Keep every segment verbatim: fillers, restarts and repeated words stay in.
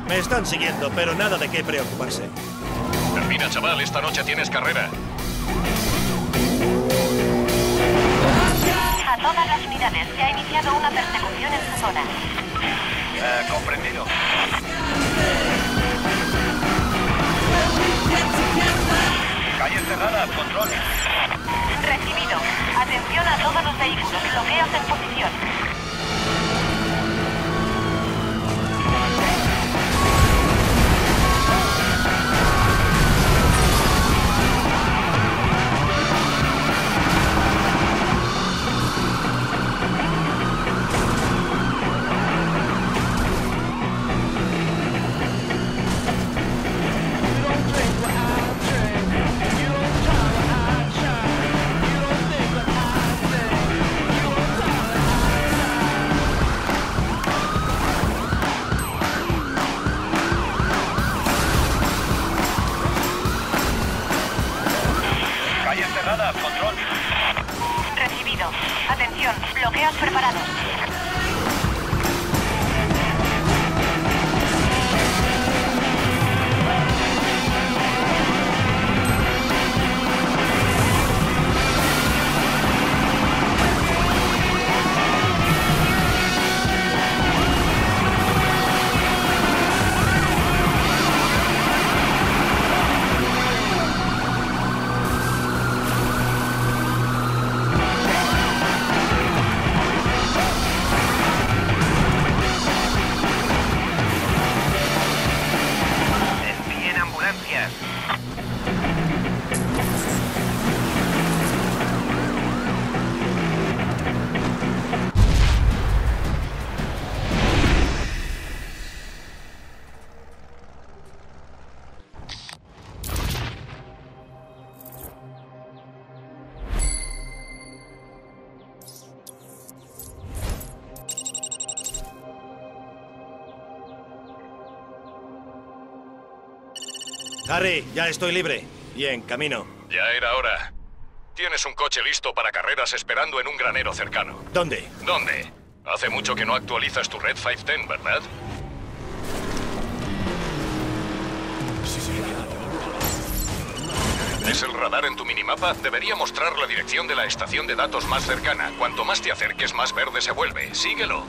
Me están siguiendo, pero nada de qué preocuparse. Termina, chaval. Esta noche tienes carrera. A todas las unidades, se ha iniciado una persecución en su zona. Eh, comprendido. Calle cerrada, control. Recibido. Atención a todos los vehículos. Bloqueos en posición. Control. Recibido. Atención, bloqueos preparados. Harry, ya estoy libre. Y en camino. Ya era hora. Tienes un coche listo para carreras esperando en un granero cercano. ¿Dónde? ¿Dónde? Hace mucho que no actualizas tu Red quinientos diez, ¿verdad? ¿Es el radar en tu minimapa? Debería mostrar la dirección de la estación de datos más cercana. Cuanto más te acerques, más verde se vuelve. Síguelo.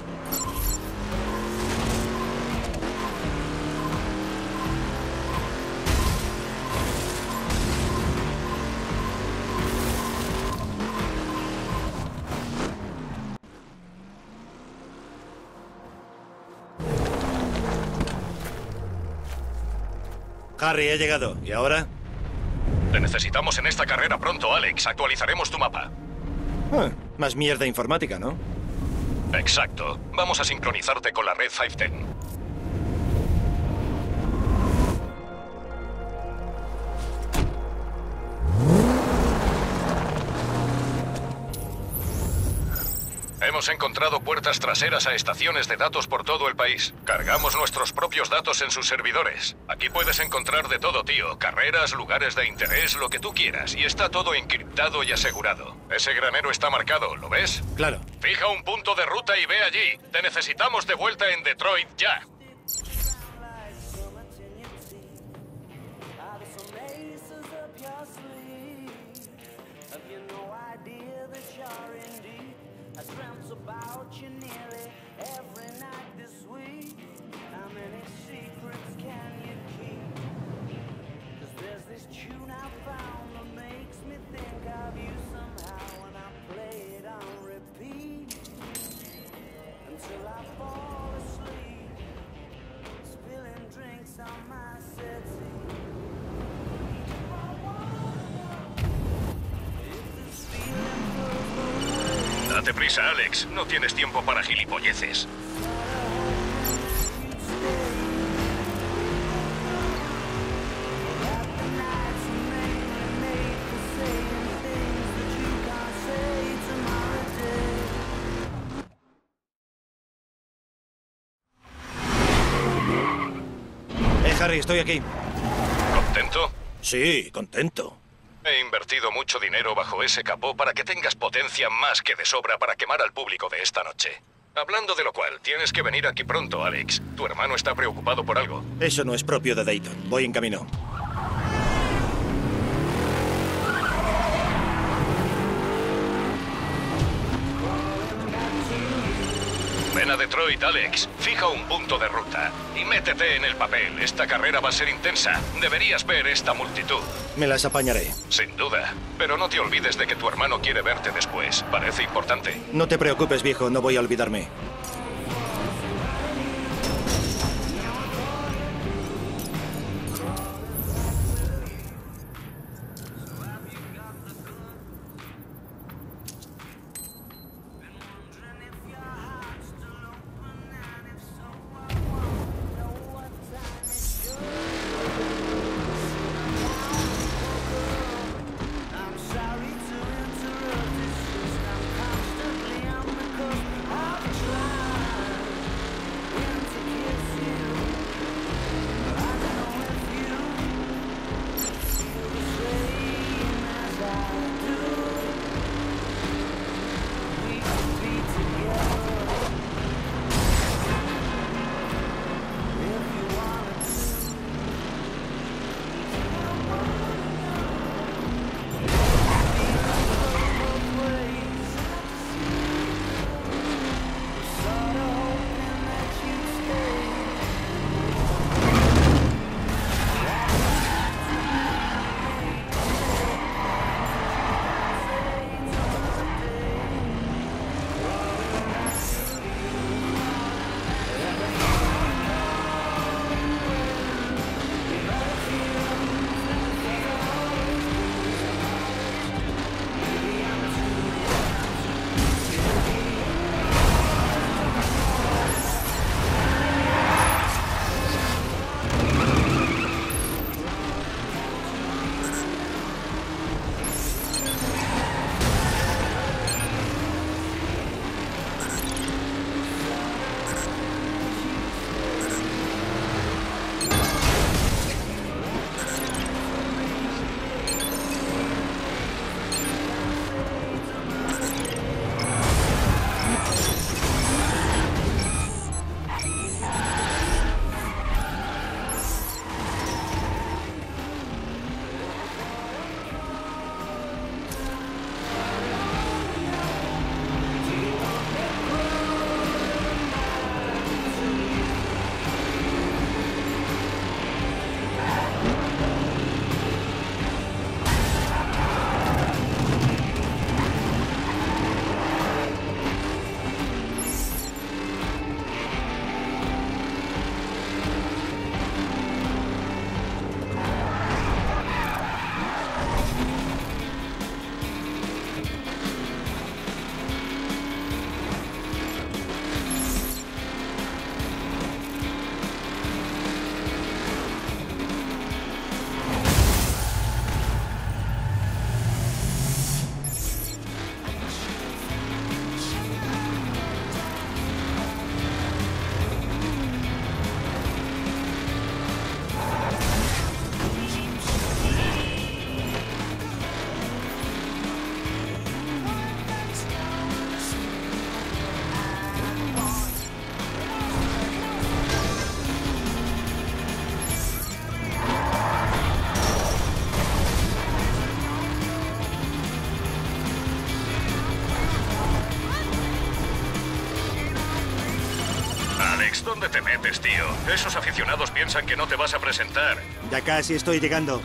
Harry, he llegado. ¿Y ahora? Te necesitamos en esta carrera pronto, Alex. Actualizaremos tu mapa. Ah, más mierda informática, ¿no? Exacto. Vamos a sincronizarte con la Red quinientos diez. Hemos encontrado puertas traseras a estaciones de datos por todo el país. Cargamos nuestros propios datos en sus servidores. Aquí puedes encontrar de todo, tío. Carreras, lugares de interés, lo que tú quieras. Y está todo encriptado y asegurado. Ese granero está marcado, ¿lo ves? Claro. Fija un punto de ruta y ve allí. Te necesitamos de vuelta en Detroit ya. Date prisa, Alex. No tienes tiempo para gilipolleces. Eh, Harry, estoy aquí. ¿Contento? Sí, contento. He invertido mucho dinero bajo ese capó para que tengas potencia más que de sobra para quemar al público de esta noche. Hablando de lo cual, tienes que venir aquí pronto, Alex. Tu hermano está preocupado por algo. Eso no es propio de Dayton. Voy en camino. Ven a Detroit, Alex. Fija un punto de ruta. Y métete en el papel. Esta carrera va a ser intensa. Deberías ver esta multitud. Me las apañaré. Sin duda. Pero no te olvides de que tu hermano quiere verte después. Parece importante. No te preocupes, viejo. No voy a olvidarme. ¿Dónde te metes, tío? Esos aficionados piensan que no te vas a presentar. Ya casi estoy llegando.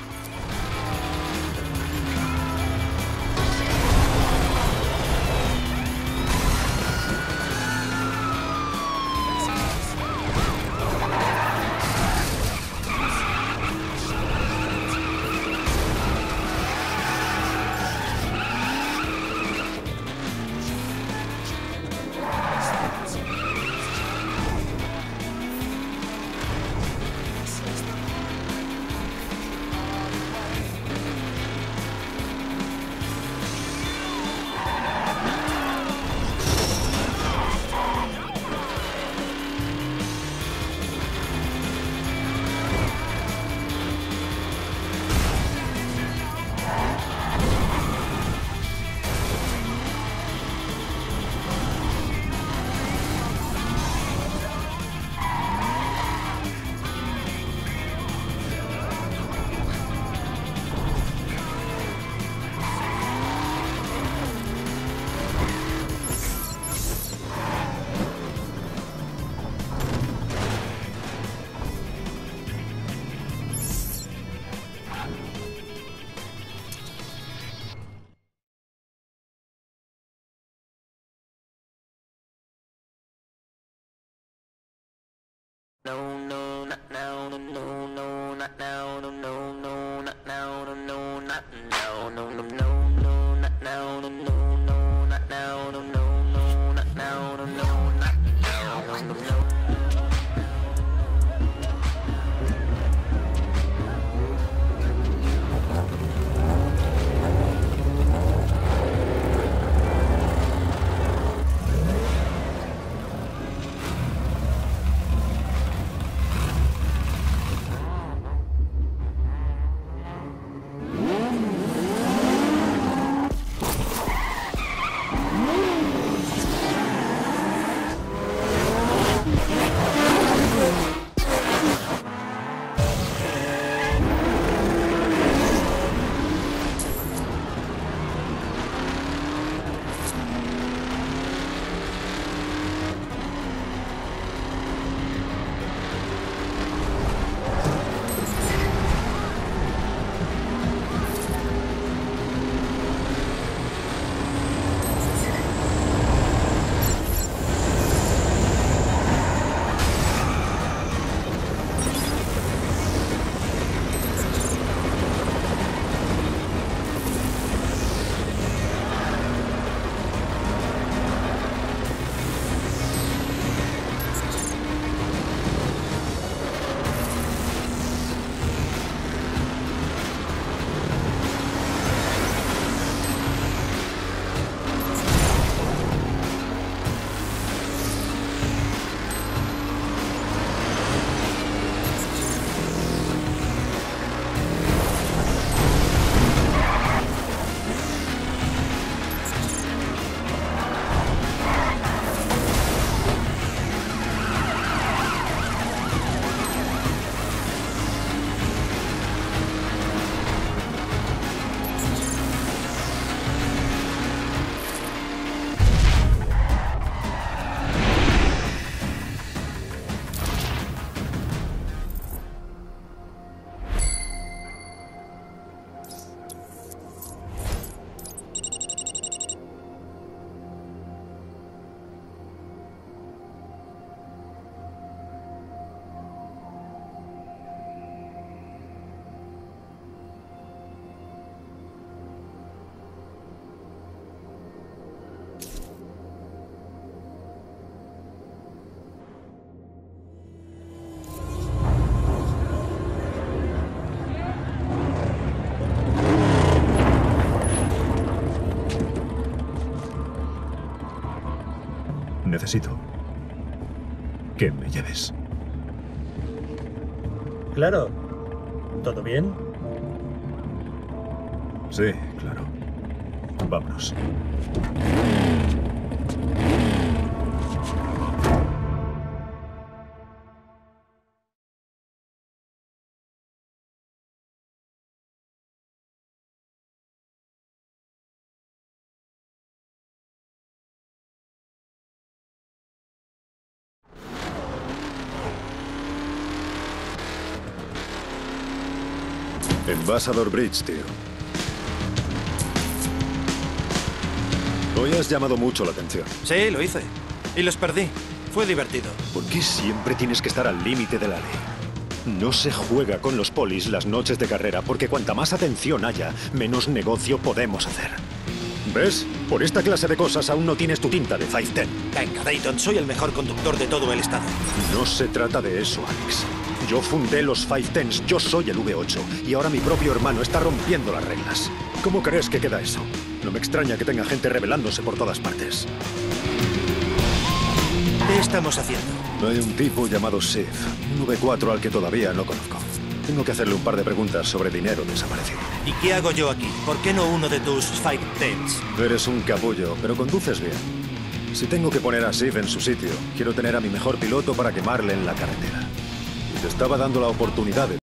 Necesito que me lleves. Claro. ¿Todo bien? Sí, claro. Vámonos. Ambassador Bridge, tío. Hoy has llamado mucho la atención. Sí, lo hice. Y los perdí. Fue divertido. ¿Por qué siempre tienes que estar al límite de la ley? No se juega con los polis las noches de carrera, porque cuanta más atención haya, menos negocio podemos hacer. ¿Ves? Por esta clase de cosas aún no tienes tu tinta de cinco diez. Venga, Dayton, soy el mejor conductor de todo el estado. No se trata de eso, Alex. Yo fundé los cinco diez, yo soy el V ocho, y ahora mi propio hermano está rompiendo las reglas. ¿Cómo crees que queda eso? No me extraña que tenga gente rebelándose por todas partes. ¿Qué estamos haciendo? Hay un tipo llamado Sif, un V cuatro al que todavía no conozco. Tengo que hacerle un par de preguntas sobre dinero desaparecido. ¿Y qué hago yo aquí? ¿Por qué no uno de tus cinco diez? Eres un capullo, pero conduces bien. Si tengo que poner a Sif en su sitio, quiero tener a mi mejor piloto para quemarle en la carretera. Y te estaba dando la oportunidad de...